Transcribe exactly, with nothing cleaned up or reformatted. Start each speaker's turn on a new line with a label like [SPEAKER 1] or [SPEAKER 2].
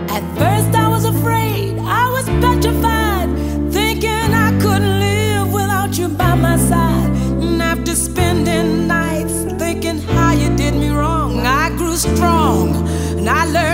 [SPEAKER 1] At first I was afraid, I was petrified, thinking I couldn't live without you by my side. And after spending nights thinking how you did me wrong, I grew strong and I learned